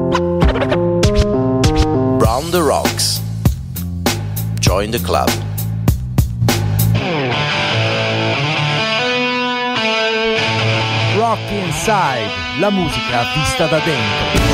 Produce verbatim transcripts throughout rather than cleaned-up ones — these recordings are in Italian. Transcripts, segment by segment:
Brown the Rocks. Join the club. Rock Inside, la musica vista da dentro.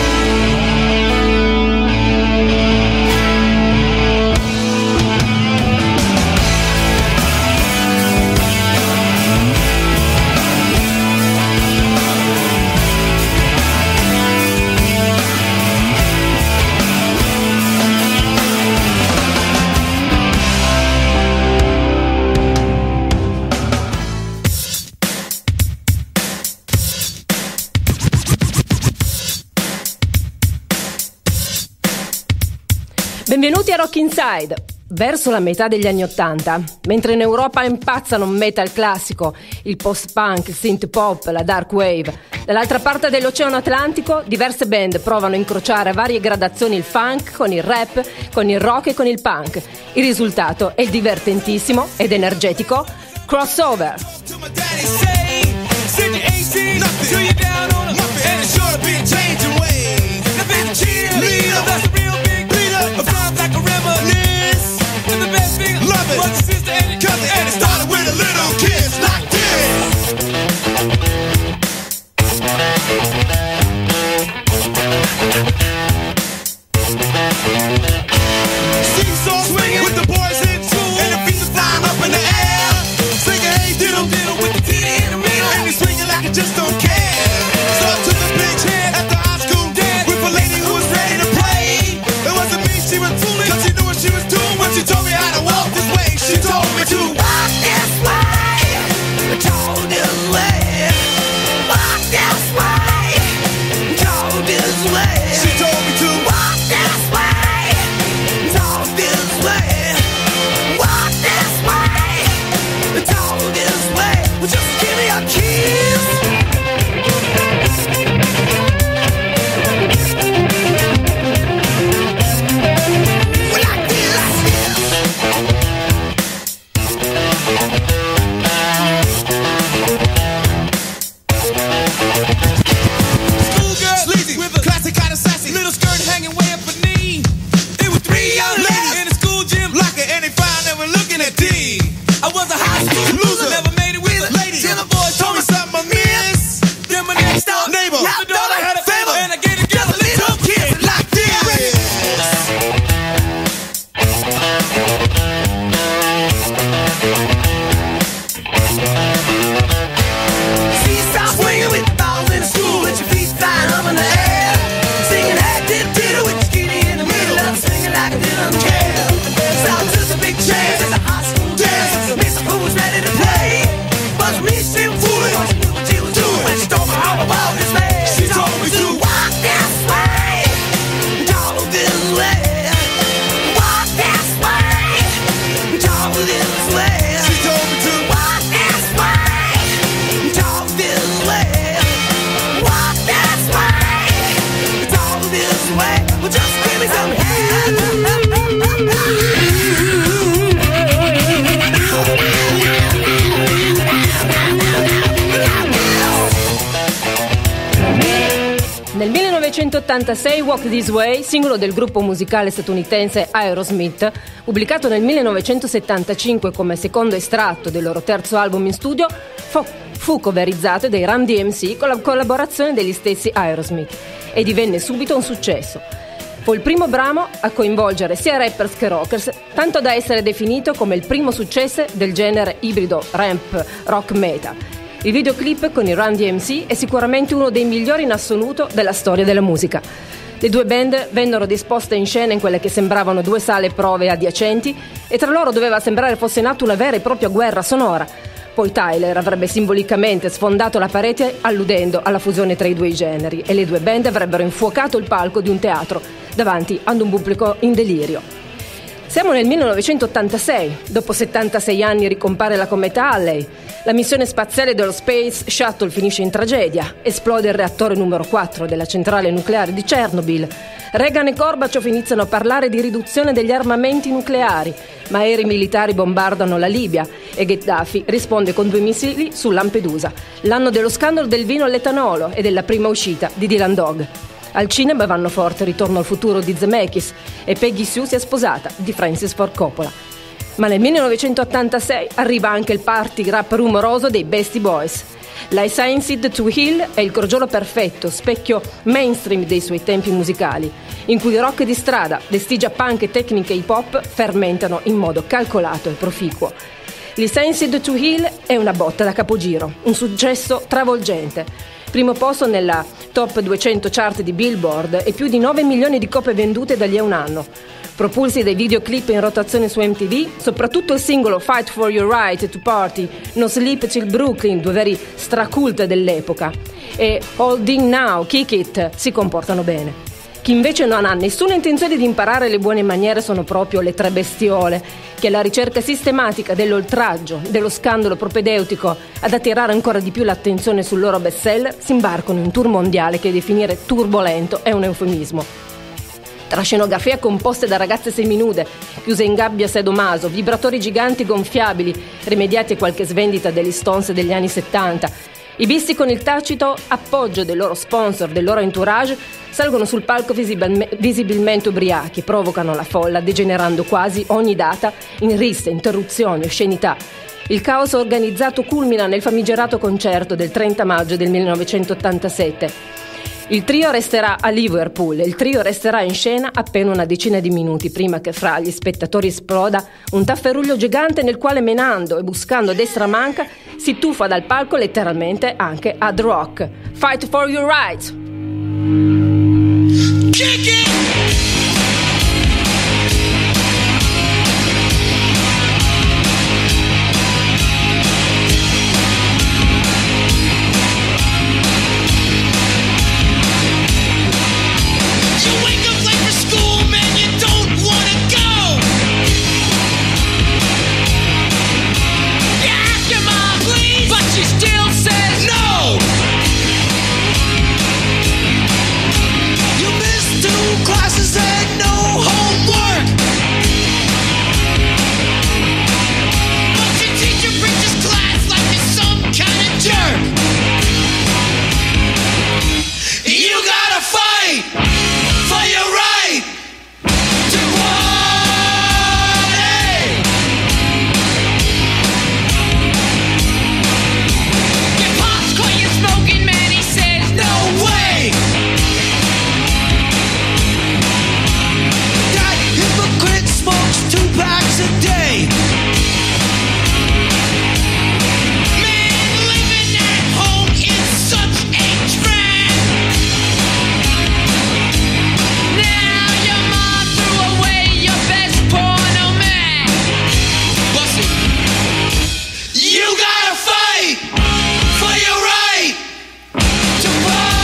Benvenuti a Rock Inside. Verso la metà degli anni Ottanta, mentre in Europa impazzano metal classico, il post-punk, il synth-pop, la dark wave, dall'altra parte dell'Oceano Atlantico diverse band provano a incrociare a varie gradazioni il funk con il rap, con il rock e con il punk. Il risultato è il divertentissimo ed energetico Crossover. Like a reminisce, and the best thing love it. Was your sister and your cousin, and it started with a little kiss like this. Seesaw swinging with the boys in school, and the feet are flying up in the air. Singing hey diddle diddle with the titty in the middle, and you're swinging like you just don't care. So I took a big hand at the high school dance with a lady who was ready to play. It wasn't me she was fooling, cause she knew what she was doing. When she told me how to walk this way, she told me to walk this way, told this way, walk this way, told this way. She told me to walk this way, told this way, walk this way, told this way. Well, just give me a kiss. I was a high school loser, never made it with a lady. Till the boys told me something I missed. Then my next door neighbor, I thought I had a favor, and I gave it just a little kiss like this. Seesaw swinging with the balls in the school, with your feet flying up in the air. Singing that did diddle with your skinny in the middle, I'm singing like I didn't care. So I took a big chance at the high school dance. Miss who was ready to play, but me she was fooling. She knew what she was doing when she told me all about this man. She told me to walk this way, talk this way, walk this way, talk this way. She told me to walk this way, talk this way, walk this way, talk this way. Well, just give me some help. Nel millenovecentottantasei Walk This Way, singolo del gruppo musicale statunitense Aerosmith, pubblicato nel millenovecentosettantacinque come secondo estratto del loro terzo album in studio, fu, fu coverizzato dai Run D M C con la collaborazione degli stessi Aerosmith e divenne subito un successo. Fu il primo brano a coinvolgere sia rappers che rockers, tanto da essere definito come il primo successo del genere ibrido ramp rock metal. Il videoclip con i Run D M C è sicuramente uno dei migliori in assoluto della storia della musica. Le due band vennero disposte in scena in quelle che sembravano due sale prove adiacenti e tra loro doveva sembrare fosse nata una vera e propria guerra sonora. Poi Tyler avrebbe simbolicamente sfondato la parete alludendo alla fusione tra i due generi e le due band avrebbero infuocato il palco di un teatro davanti ad un pubblico in delirio. Siamo nel millenovecentottantasei, dopo settantasei anni ricompare la cometa Halley, la missione spaziale dello Space Shuttle finisce in tragedia, esplode il reattore numero quattro della centrale nucleare di Chernobyl, Reagan e Gorbaciov iniziano a parlare di riduzione degli armamenti nucleari, ma aerei militari bombardano la Libia e Gheddafi risponde con due missili su Lampedusa, l'anno dello scandalo del vino all'etanolo e della prima uscita di Dylan Dog. Al cinema vanno forte Ritorno al futuro di Zemeckis e Peggy Sue si è sposata di Francis Ford Coppola. Ma nel millenovecentottantasei arriva anche il party rap rumoroso dei Beastie Boys. Licensed to Heal è il crogiolo perfetto, specchio mainstream dei suoi tempi musicali, in cui rock di strada, vestigia punk e tecniche hip hop fermentano in modo calcolato e proficuo. Licensed to Heal è una botta da capogiro, un successo travolgente. Primo posto nella top duecento chart di Billboard e più di nove milioni di copie vendute da lì a un anno. Propulsi dai videoclip in rotazione su M T V, soprattutto il singolo Fight for Your Right to Party, No Sleep Till Brooklyn, due veri stracult dell'epoca, e Holding Now, Kick It si comportano bene. Chi invece non ha nessuna intenzione di imparare le buone maniere sono proprio le tre bestiole, che alla ricerca sistematica dell'oltraggio, dello scandalo propedeutico ad attirare ancora di più l'attenzione sul loro bestseller, si imbarcano in un tour mondiale che definire turbolento è un eufemismo. Tra scenografie composte da ragazze seminude, chiuse in gabbia sadomaso, vibratori giganti gonfiabili, rimediati a qualche svendita degli Stones degli anni settanta, i Beastie con il tacito appoggio del loro sponsor, del loro entourage, salgono sul palco visibilme- visibilmente ubriachi e provocano la folla, degenerando quasi ogni data in risse, interruzioni, oscenità. Il caos organizzato culmina nel famigerato concerto del trenta maggio del millenovecentottantasette. Il trio resterà a Liverpool e il trio resterà in scena appena una decina di minuti prima che fra gli spettatori esploda un tafferuglio gigante nel quale, menando e buscando a destra manca, si tuffa dal palco letteralmente anche Ad Rock. Fight for your rights! Kick it! Classes and no homework. But your teacher preaches class like you're some kind of jerk. You gotta fight for your right to party. Your pops caught you smoking, man, he says no way. Smokes two packs a day. Man, living at home is such a trap. Now your mom threw away your best porno man. Bust it. You gotta fight for your right to party.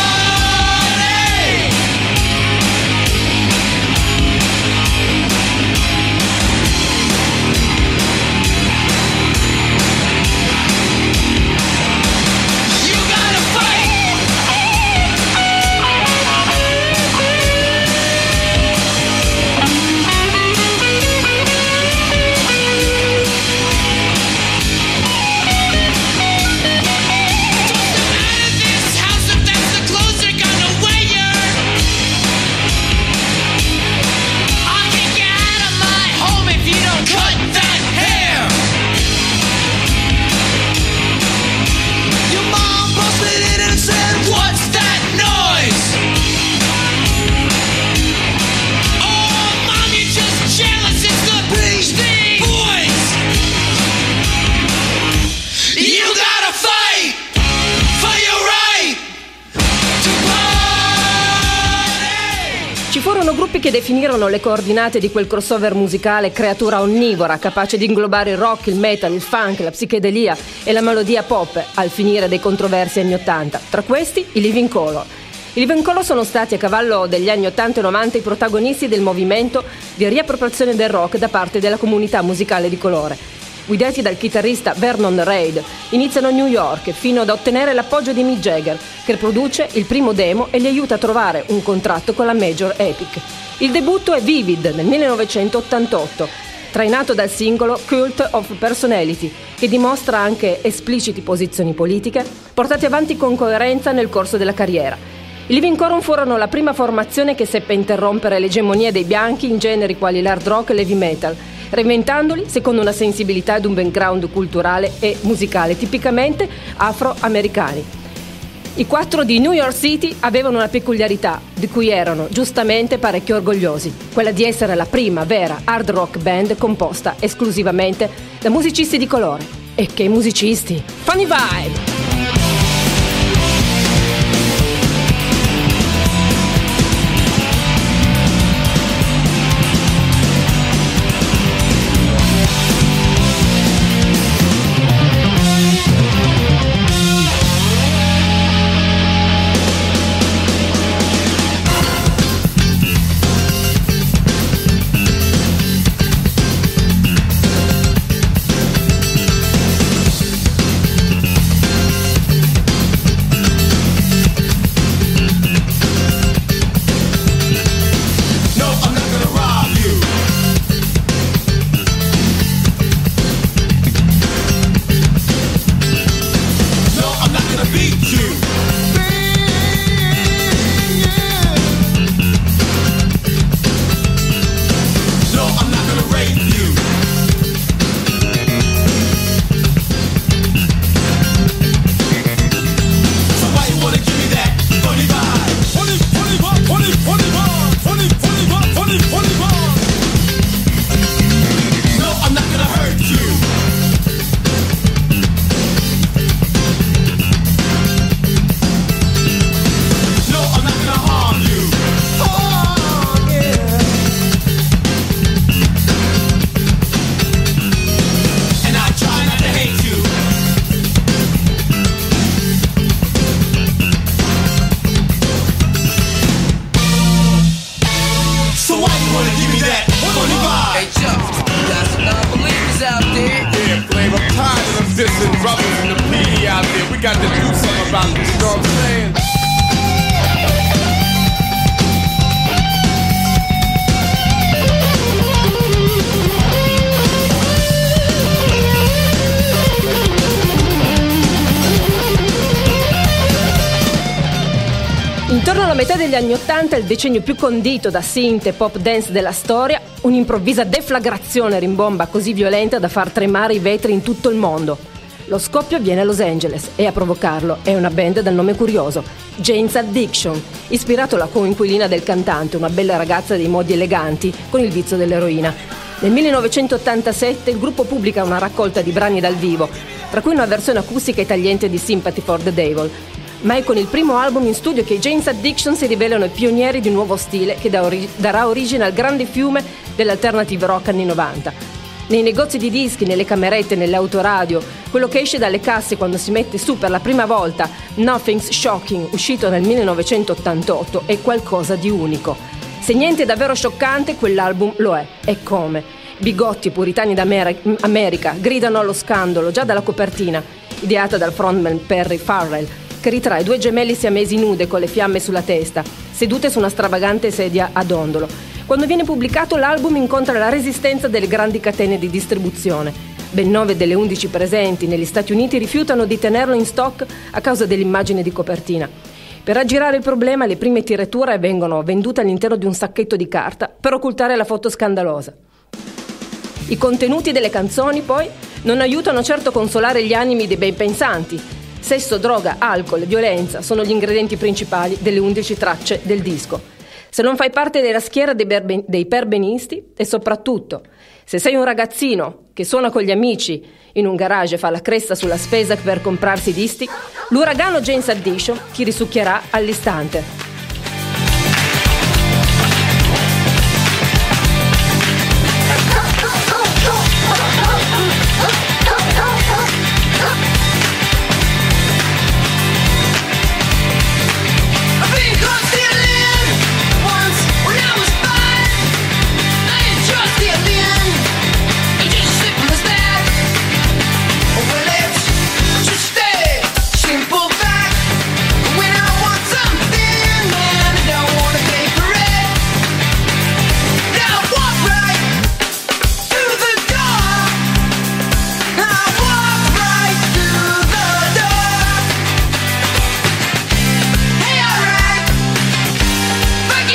Ci furono gruppi che definirono le coordinate di quel crossover musicale creatura onnivora, capace di inglobare il rock, il metal, il funk, la psichedelia e la melodia pop, al finire dei controversi anni ottanta. Tra questi, i Living Colour. I Living Colour sono stati a cavallo degli anni ottanta e novanta i protagonisti del movimento di riappropriazione del rock da parte della comunità musicale di colore. Guidati dal chitarrista Vernon Reid, iniziano a New York fino ad ottenere l'appoggio di Mick Jagger, che produce il primo demo e li aiuta a trovare un contratto con la Major Epic. Il debutto è Vivid nel millenovecentottantotto, trainato dal singolo Cult of Personality, che dimostra anche espliciti posizioni politiche portate avanti con coerenza nel corso della carriera. I Living Corum furono la prima formazione che seppe interrompere l'egemonia dei bianchi in generi quali l'hard rock e l'heavy metal, reinventandoli secondo una sensibilità ed un background culturale e musicale tipicamente afroamericani. I quattro di New York City avevano una peculiarità, di cui erano giustamente parecchio orgogliosi, quella di essere la prima vera hard rock band composta esclusivamente da musicisti di colore. E che musicisti! Funny Vibe! Intorno alla metà degli anni Ottanta, il decennio più condito da synth e pop dance della storia, un'improvvisa deflagrazione rimbomba così violenta da far tremare i vetri in tutto il mondo. Lo scoppio avviene a Los Angeles e a provocarlo è una band dal nome curioso, Jane's Addiction, ispirato alla coinquilina del cantante, una bella ragazza dei modi eleganti con il vizio dell'eroina. Nel millenovecentottantasette il gruppo pubblica una raccolta di brani dal vivo, tra cui una versione acustica e tagliente di Sympathy for the Devil. Ma è con il primo album in studio che i Jane's Addiction si rivelano i pionieri di un nuovo stile che da ori- darà origine al grande fiume dell'alternative rock anni novanta. Nei negozi di dischi, nelle camerette, nelle autoradio, quello che esce dalle casse quando si mette su per la prima volta Nothing's Shocking, uscito nel millenovecentottantotto, è qualcosa di unico. Se niente è davvero scioccante, quell'album lo è. E come? Bigotti puritani d'America gridano allo scandalo già dalla copertina, ideata dal frontman Perry Farrell, che ritrae due gemelli siamesi nude con le fiamme sulla testa, sedute su una stravagante sedia a dondolo. Quando viene pubblicato l'album incontra la resistenza delle grandi catene di distribuzione. Ben nove delle undici presenti negli Stati Uniti rifiutano di tenerlo in stock a causa dell'immagine di copertina. Per aggirare il problema, le prime tirature vengono vendute all'interno di un sacchetto di carta per occultare la foto scandalosa. I contenuti delle canzoni, poi, non aiutano certo a consolare gli animi dei ben pensanti. Sesso, droga, alcol, violenza sono gli ingredienti principali delle undici tracce del disco. Se non fai parte della schiera dei, berben- dei perbenisti e soprattutto se sei un ragazzino che suona con gli amici in un garage e fa la cresta sulla spesa per comprarsi dischi, l'uragano Jane's Addiction ti risucchierà all'istante. Simple fact, when I want something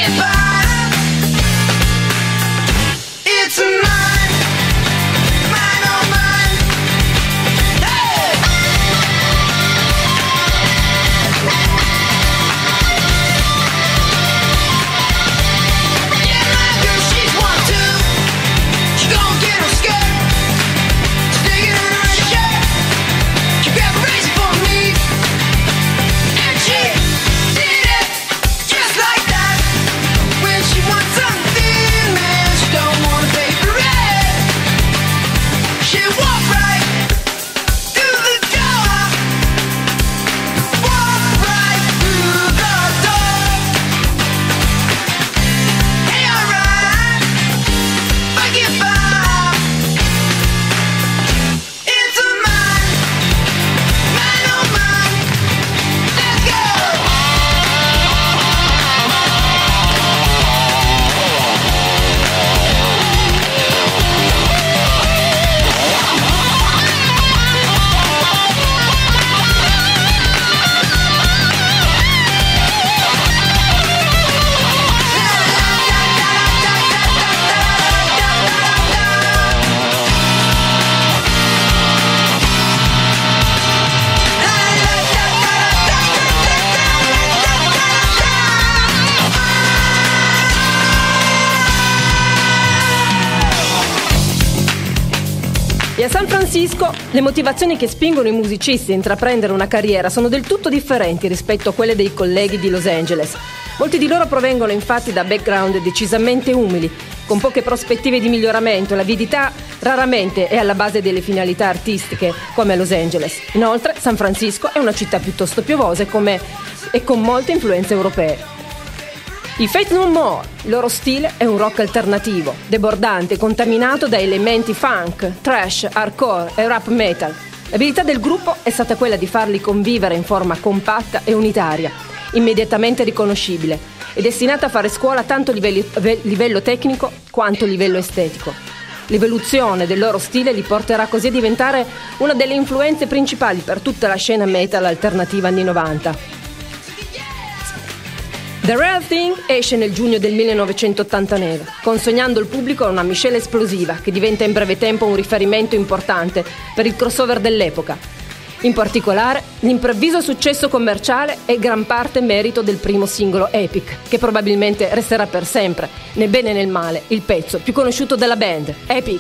A San Francisco le motivazioni che spingono i musicisti a intraprendere una carriera sono del tutto differenti rispetto a quelle dei colleghi di Los Angeles. Molti di loro provengono infatti da background decisamente umili, con poche prospettive di miglioramento. L'avidità raramente è alla base delle finalità artistiche come a Los Angeles. Inoltre San Francisco è una città piuttosto piovosa e, come, e con molte influenze europee. I Faith No More, il loro stile è un rock alternativo, debordante, contaminato da elementi funk, thrash, hardcore e rap metal. L'abilità del gruppo è stata quella di farli convivere in forma compatta e unitaria, immediatamente riconoscibile, e destinata a fare scuola tanto a livello, livello tecnico quanto a livello estetico. L'evoluzione del loro stile li porterà così a diventare una delle influenze principali per tutta la scena metal alternativa anni novanta. The Real Thing esce nel giugno del millenovecentottantanove, consegnando al pubblico una miscela esplosiva che diventa in breve tempo un riferimento importante per il crossover dell'epoca. In particolare, l'improvviso successo commerciale è gran parte merito del primo singolo Epic, che probabilmente resterà per sempre, nel bene e nel male, il pezzo più conosciuto della band, Epic.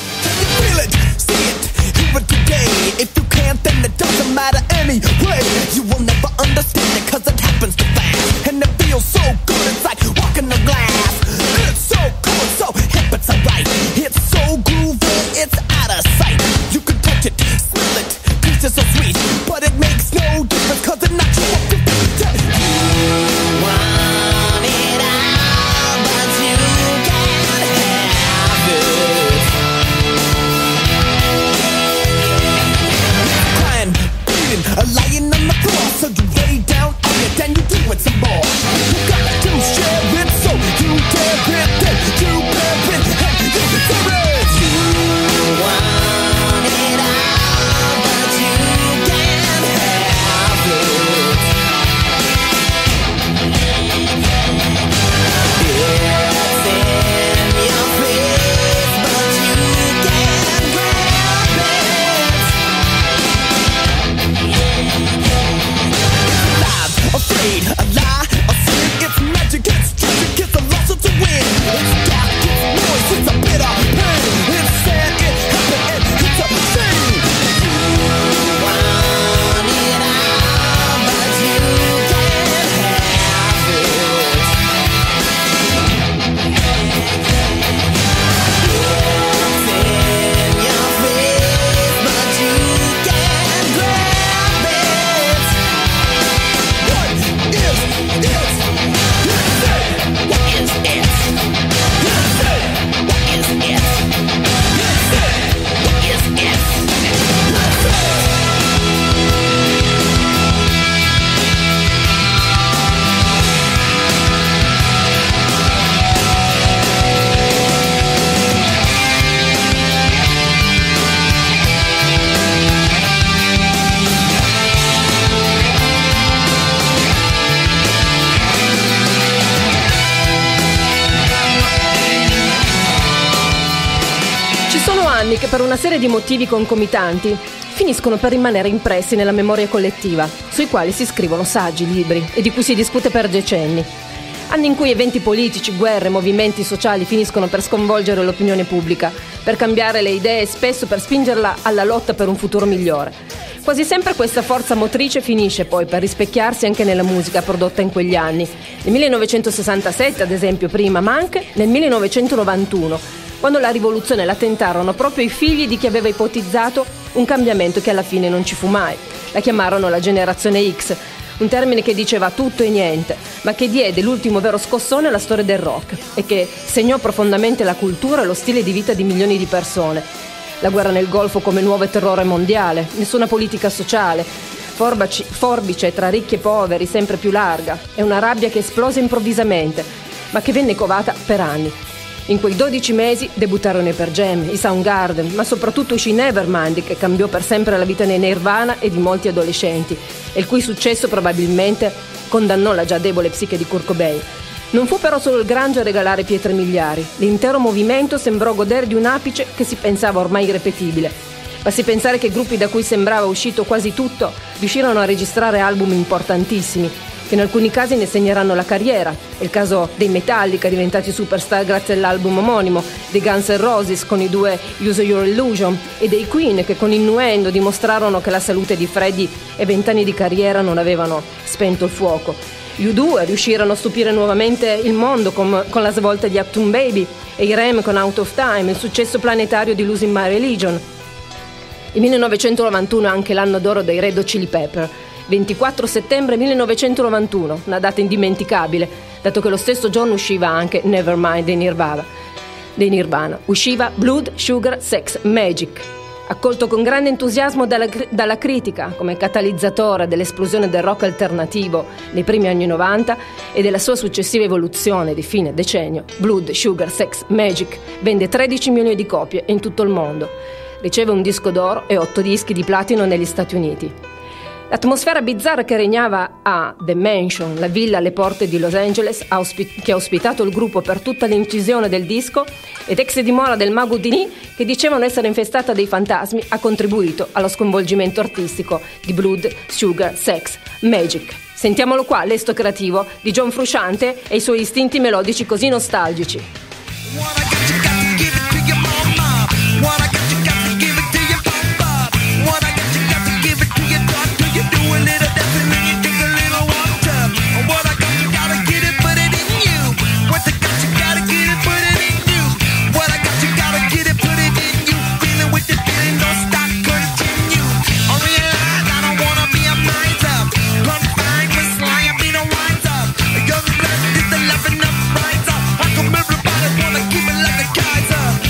If you can't, then it doesn't matter anyway. You will never understand it cause it happens too fast. And it feels so good, it's like walking on glass. It's so cool, it's so hip, it's alright. It's so groovy, it's out of sight. You can touch it, smell it, taste it so sweet. But it makes no difference cause it knocks you off your feet. You want it all, but you can't have it. Lying on the floor, so you lay down on it and you do it some more. You got to share it. anni che per una serie di motivi concomitanti finiscono per rimanere impressi nella memoria collettiva, sui quali si scrivono saggi, libri e di cui si discute per decenni. Anni in cui eventi politici, guerre, movimenti sociali finiscono per sconvolgere l'opinione pubblica, per cambiare le idee e spesso per spingerla alla lotta per un futuro migliore. Quasi sempre questa forza motrice finisce poi per rispecchiarsi anche nella musica prodotta in quegli anni. Nel millenovecentosessantasette, ad esempio, prima, ma anche nel millenovecentonovantuno, quando la rivoluzione la tentarono proprio i figli di chi aveva ipotizzato un cambiamento che alla fine non ci fu mai. La chiamarono la generazione X, un termine che diceva tutto e niente, ma che diede l'ultimo vero scossone alla storia del rock e che segnò profondamente la cultura e lo stile di vita di milioni di persone. La guerra nel Golfo come nuovo terrore mondiale, nessuna politica sociale, forbice, forbice tra ricchi e poveri sempre più larga, e una rabbia che esplose improvvisamente, ma che venne covata per anni. In quei dodici mesi debuttarono i Pearl Jam, i Soundgarden, ma soprattutto uscì Nevermind, che cambiò per sempre la vita nei Nirvana e di molti adolescenti, e il cui successo probabilmente condannò la già debole psiche di Kurt Cobain. Non fu però solo il grunge a regalare pietre miliari. L'intero movimento sembrò godere di un apice che si pensava ormai irripetibile. Basti pensare che gruppi da cui sembrava uscito quasi tutto riuscirono a registrare album importantissimi, che in alcuni casi ne segneranno la carriera. È il caso dei Metallica, diventati superstar grazie all'album omonimo, dei Guns N' Roses con i due Use Your Illusion e dei Queen, che con Innuendo dimostrarono che la salute di Freddie e vent'anni di carriera non avevano spento il fuoco. Gli U due riuscirono a stupire nuovamente il mondo con, con la svolta di Uptown Baby, e i Rem con Out of Time, il successo planetario di Losing My Religion. Il millenovecentonovantuno è anche l'anno d'oro dei Red Hot Chili Pepper. ventiquattro settembre millenovecentonovantuno, una data indimenticabile, dato che lo stesso giorno usciva anche Nevermind dei Nirvana. Dei Nirvana. Usciva Blood, Sugar, Sex, Magic, accolto con grande entusiasmo dalla, dalla critica come catalizzatore dell'esplosione del rock alternativo nei primi anni novanta e della sua successiva evoluzione di fine decennio. Blood, Sugar, Sex, Magic vende tredici milioni di copie in tutto il mondo. Riceve un disco d'oro e otto dischi di platino negli Stati Uniti. L'atmosfera bizzarra che regnava a The Mansion, la villa alle porte di Los Angeles, che ha ospitato il gruppo per tutta l'incisione del disco, ed ex dimora del mago Houdini, che dicevano essere infestata dei fantasmi, ha contribuito allo sconvolgimento artistico di Blood, Sugar, Sex, Magic. Sentiamolo qua, l'esto creativo di John Frusciante e i suoi istinti melodici così nostalgici. Keep it like a Kaiser.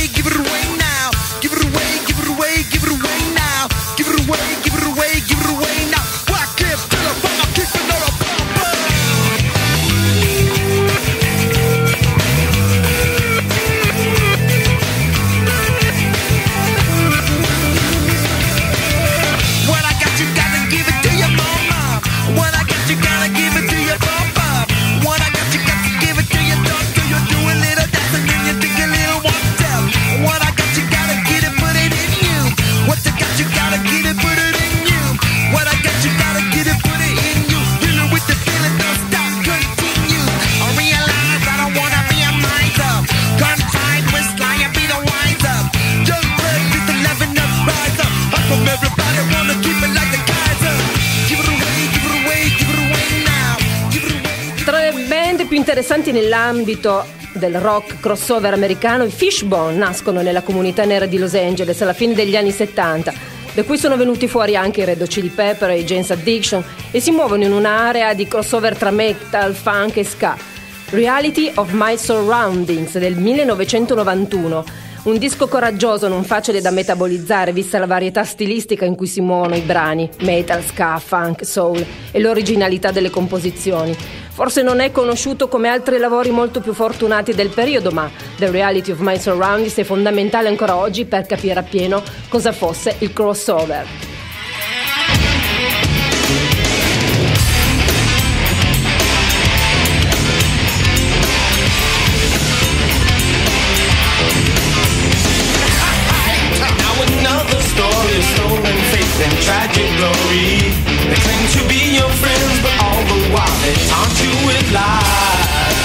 away, give it away now. Give it away, give it away, give it away now. Give it away, give it away, give it away now. Why can't feel it, but I keep it on a bumper. What I got, you gotta give it to your mama. What I got, you gotta give it to your papa. What I got, you got to give it to your doctor. You do a little dance and then you take a little one step. What I got, you gotta get it, put it in you. What I got, you gotta get it, put it in you. What I got, you gotta get it, put it in you. Dealing with the feeling, don't stop, continue. I realize I don't wanna be a miser. Gunfight with sly and be the wiser. Young blood, just eleven up, rise up. I'm from everybody, wanna keep it like the Kaiser. Give it away, give it away, give it away now. Give it away. Tra le band più interessanti nell'ambito del rock crossover americano, i Fishbone nascono nella comunità nera di Los Angeles alla fine degli anni settanta, da cui sono venuti fuori anche i Red Hot Chili Pepper e i Jane's Addiction, e si muovono in un'area di crossover tra metal, funk e ska. Reality of My Surroundings del millenovecentonovantuno, un disco coraggioso, non facile da metabolizzare vista la varietà stilistica in cui si muovono i brani, metal, ska, funk, soul, e l'originalità delle composizioni. Forse non è conosciuto come altri lavori molto più fortunati del periodo, ma The Reality of My Surroundings è fondamentale ancora oggi per capire appieno cosa fosse il crossover. Another story of stolen faith and tragic glory. They claim to be your friends, but all the while they taunt you with lies.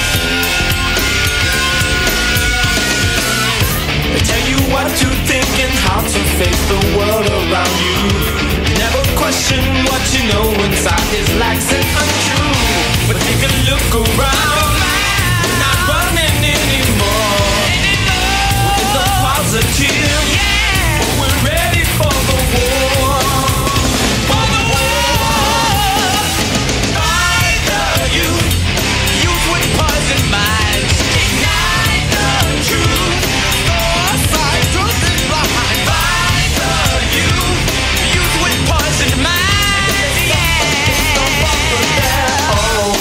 They tell you what to think and how to face the world around you. Never question what you know inside is lax and untrue. But take a look around, we're not running anymore. We're in the positive. We're ready for the war. For the war. Fight the youth. Youth with poison minds. Ignite the truth. Fight to the blind. Fight the youth. Youth with poison minds. Yeah. Oh.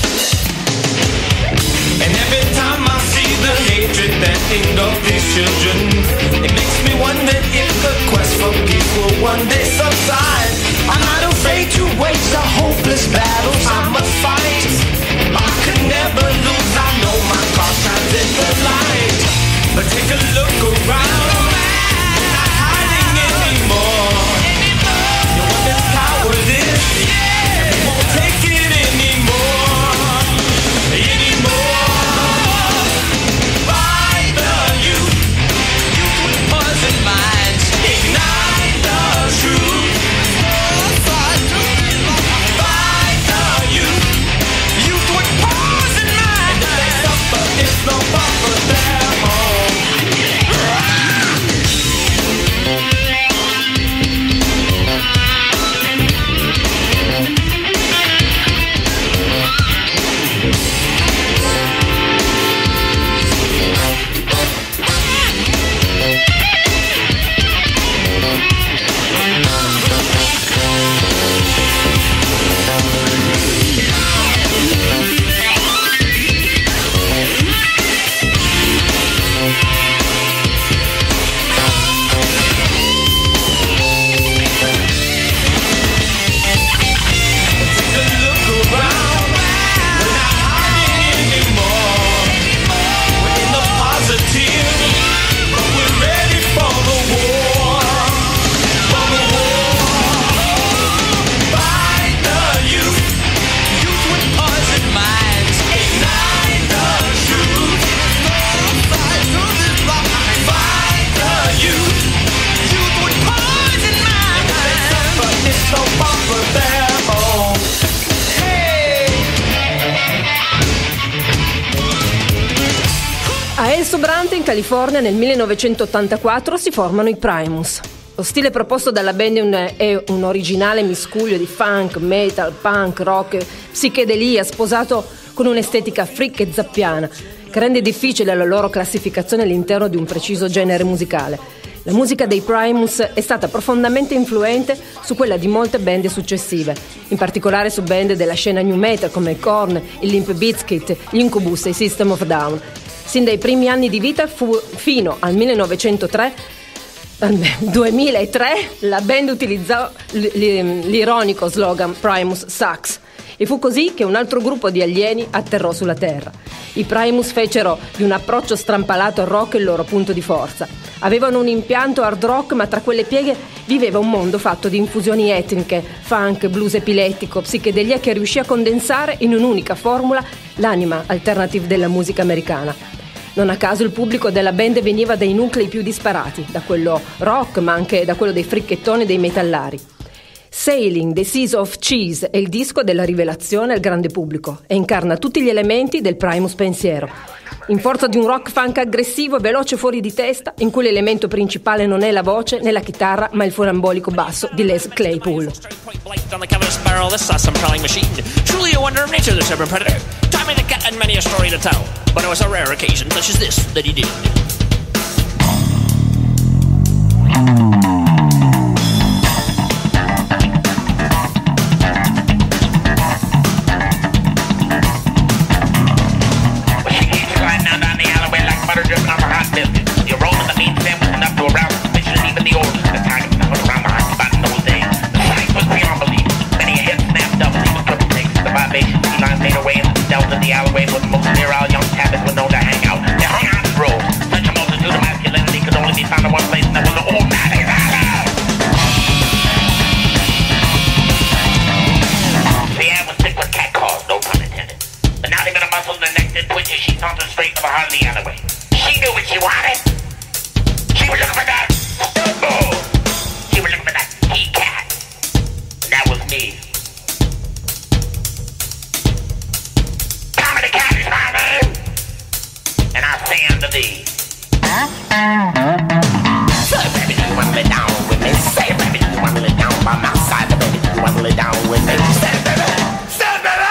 And every time I see the hatred that engulfs these children, it makes me wonder if the quest for peace will one day subside. I'm not afraid to wage the hopeless battles I must fight. I could never lose, I know my cross shines in the light. But take a look around, we're not hiding anymore. No weapon's cowardice, and we won't take it anymore. Anymore. Fight the youth. Youth with poison minds. Ignite the truth. Fight the youth. Youth with poison minds. And if they suffer, it's no buffer their home. A El Sobrante, in California, nel millenovecentottantaquattro si formano i Primus. Lo stile proposto dalla band è un, è un originale miscuglio di funk, metal, punk, rock, psichedelia, sposato con un'estetica freak e zappiana, che rende difficile la loro classificazione all'interno di un preciso genere musicale. La musica dei Primus è stata profondamente influente su quella di molte band successive, in particolare su band della scena new metal come i Korn, i Limp Bizkit, gli Incubus e i System of a Down. Sin dai primi anni di vita fu fino al millenovecentotre, duemilatré, la band utilizzò l'ironico slogan Primus Sucks. E fu così che un altro gruppo di alieni atterrò sulla Terra. I Primus fecero di un approccio strampalato al rock il loro punto di forza. Avevano un impianto hard rock, ma tra quelle pieghe viveva un mondo fatto di infusioni etniche, funk, blues epilettico, psichedelia, che riuscì a condensare in un'unica formula l'anima alternative della musica americana. Non a caso il pubblico della band veniva dai nuclei più disparati, da quello rock ma anche da quello dei fricchettoni e dei metallari. Sailing, The Seas of Cheese è il disco della rivelazione al grande pubblico e incarna tutti gli elementi del Primus pensiero. In forza di un rock funk aggressivo e veloce fuori di testa, in cui l'elemento principale non è la voce né la chitarra, ma il funambolico basso di Les Claypool. Dripping off a hot biscuit. You're rolling the meat sandwich enough to arouse suspicion, even the orders. The time to put around the hot spot and the whole thing. The sight was beyond belief. Then he hit snapped up and he was triple takes. The vibrations, he lines made away into the dells of the alleyway where the most virile young tabbits were known to hang out. They hung out in droves. Such a multitude of masculinity could only be found in one place, and that was the old man. The air was thick with cat calls, no pun intended. But not even a muscle in the neck did twitch as she sauntered straight for the heart of the alleyway. She knew what she wanted. She was looking for that Stumbo. She was looking for that he cat. And that was me. Tommy the cat is my name. And I say unto thee. Say, baby, do you want to lay down with me? Say, baby, do you want to lay down by my side? Baby, do you want to lay down with me? Say, baby. Say, baby.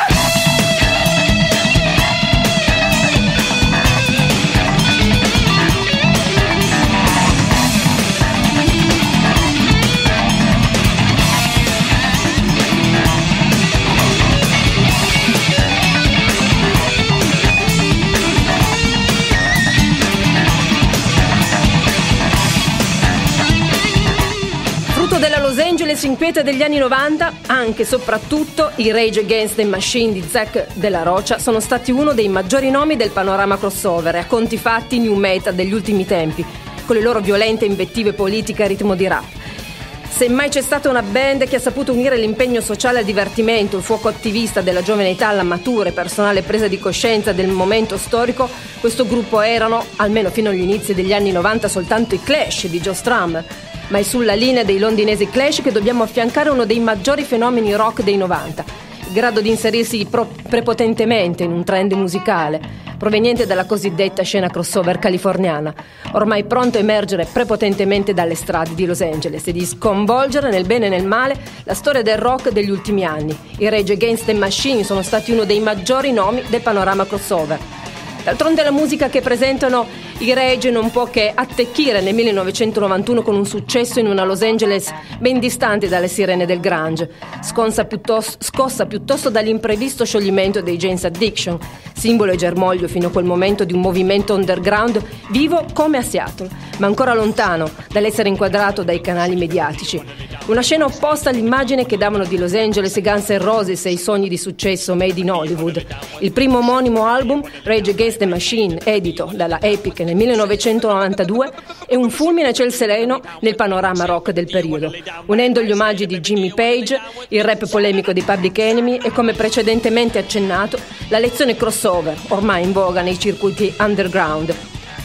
Los Angeles inquieta degli anni novanta, anche e soprattutto i Rage Against the Machine di Zack della Rocha sono stati uno dei maggiori nomi del panorama crossover e a conti fatti new metal degli ultimi tempi, con le loro violente invettive politiche a ritmo di rap. Se mai c'è stata una band che ha saputo unire l'impegno sociale al divertimento, il fuoco attivista della giovane età alla matura e personale presa di coscienza del momento storico, questo gruppo erano, almeno fino agli inizi degli anni novanta, soltanto i Clash di Joe Strummer. Ma è sulla linea dei londinesi Clash che dobbiamo affiancare uno dei maggiori fenomeni rock dei novanta, in grado di inserirsi pro- prepotentemente in un trend musicale proveniente dalla cosiddetta scena crossover californiana, ormai pronto a emergere prepotentemente dalle strade di Los Angeles e di sconvolgere nel bene e nel male la storia del rock degli ultimi anni. I Rage Against the Machine sono stati uno dei maggiori nomi del panorama crossover. D'altronde la musica che presentano i Rage non può che attecchire nel millenovecentonovantuno con un successo in una Los Angeles ben distante dalle sirene del grunge, scossa piuttosto, scossa piuttosto dall'imprevisto scioglimento dei Jane's Addiction, simbolo e germoglio fino a quel momento di un movimento underground vivo come a Seattle, ma ancora lontano dall'essere inquadrato dai canali mediatici. Una scena opposta all'immagine che davano di Los Angeles i Guns N' Roses e i sogni di successo made in Hollywood. Il primo omonimo album, Rage Against the Machine, edito dalla Epic nel millenovecentonovantadue, è un fulmine a ciel sereno nel panorama rock del periodo, unendo gli omaggi di Jimmy Page, il rap polemico di Public Enemy e, come precedentemente accennato, la lezione crossover, ormai in voga nei circuiti underground.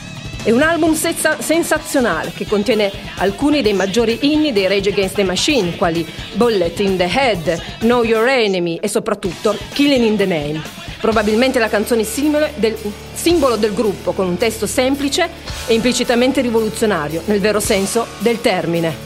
È un album senza- sensazionale che contiene alcuni dei maggiori inni dei Rage Against the Machine, quali Bullet in the Head, Know Your Enemy e soprattutto Killing in the Name. Probabilmente la canzone simile del, simbolo del gruppo, con un testo semplice e implicitamente rivoluzionario, nel vero senso del termine.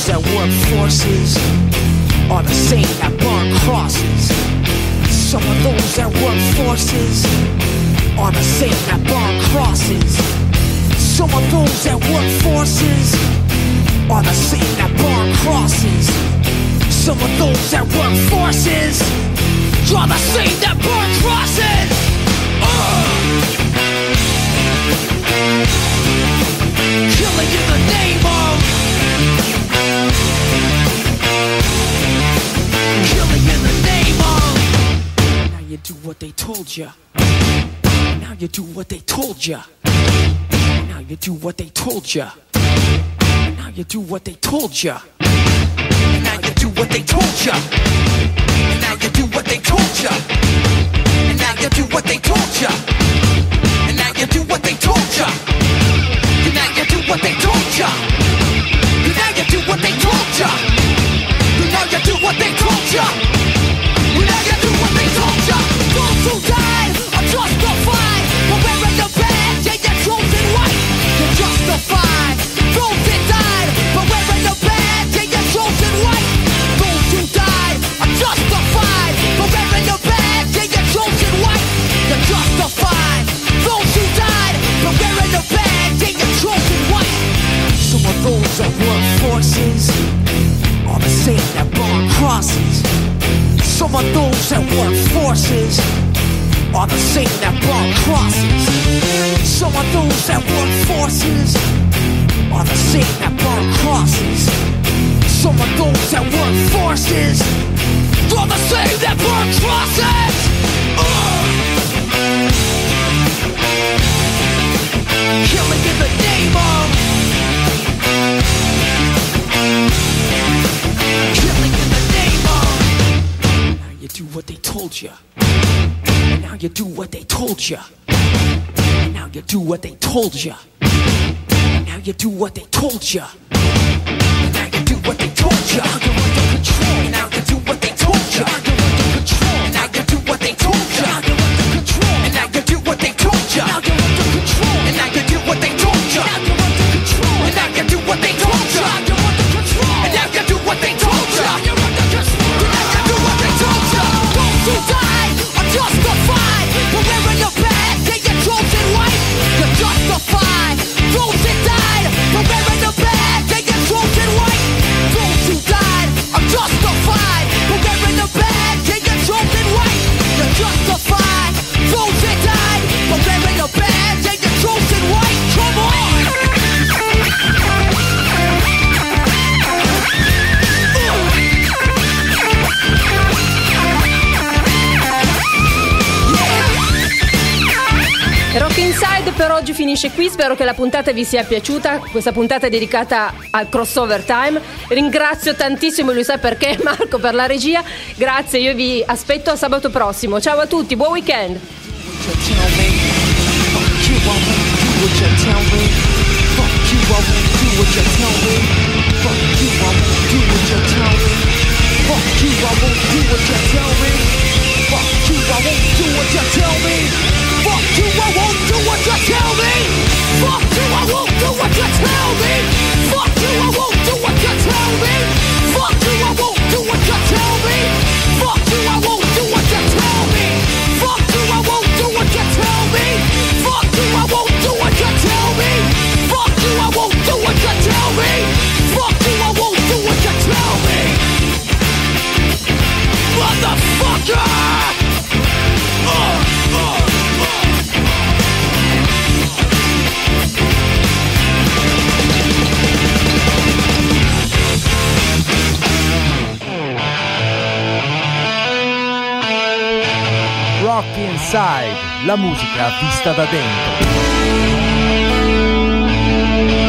those that work forces are the same that burn crosses. Some of those that work forces are the same that burn crosses. Some of those that work forces are the same that burn crosses. Some of those that work forces are the same that burn crosses. Uh. Killing in the name of, killing in the name of. Now you do what they told ya. Now you do what they told ya. Now you do what they told ya. Now you do what they told ya. Now you do what they told ya. And now you do what they told ya. And now you do what they told ya. And now you do what they told ya. And now you do what they told ya. And now you do what they told ya. And now you do what they told ya. And now you do what they told ya. Those who died are justified for wearing the badge and your chosen white. You're justified. Those that died for wearing the badge and your chosen white. Those who died are justified for wearing the badge and your chosen white. You're justified. Those who died for wearing the badge and your chosen white. Some of those that work forces are the same that burn crosses. Some of those that work forces are the same that burn crosses. Some of those that work forces are the same that burn crosses. Some of those that work forces are the same that burn crosses. Uh. Killing in the name of, killing in the name of. Now you do what they told ya. And now you do what they told ya. And now you do what they told ya. And now you do what they told ya. And now you do what they told ya. Now you're under control. And now you do what they told ya. Now you're under control. And now you do what they told ya. Now you're under control. And now you do what they told ya. Now you're under control. And now you do what they told ya. Now you're under control. And now you do what they told ya. Now you're under control. And now you do what they told ya. Now you're under control. And now you do what they told ya. Those who died are justified for wearing the badge and your chosen white. You're justified. Those that died for wearing the badge and your chosen white. Those who died are justified for wearing the badge and your chosen white. You're justified. Those that died for wearing the badge and your chosen white. Come on. Rock Inside per oggi finisce qui, spero che la puntata vi sia piaciuta, questa puntata è dedicata al crossover time. Ringrazio tantissimo, lui sa perché, Marco per la regia, grazie, io vi aspetto a sabato prossimo, ciao a tutti, buon weekend. Fuck you, I won't do what you tell me. Fuck you, I won't do what you tell me. Fuck you, I won't do what you tell me. Fuck you, I won't do what you tell me. Fuck you, I won't do what you tell me. Fuck you, I won't do what you tell me. Fuck you, I won't do what you tell me. Fuck you, I won't do what you tell me. Fuck you, I won't do what you tell me. Motherfucker! Uh, uh, uh. Rock Inside, la musica vista da dentro.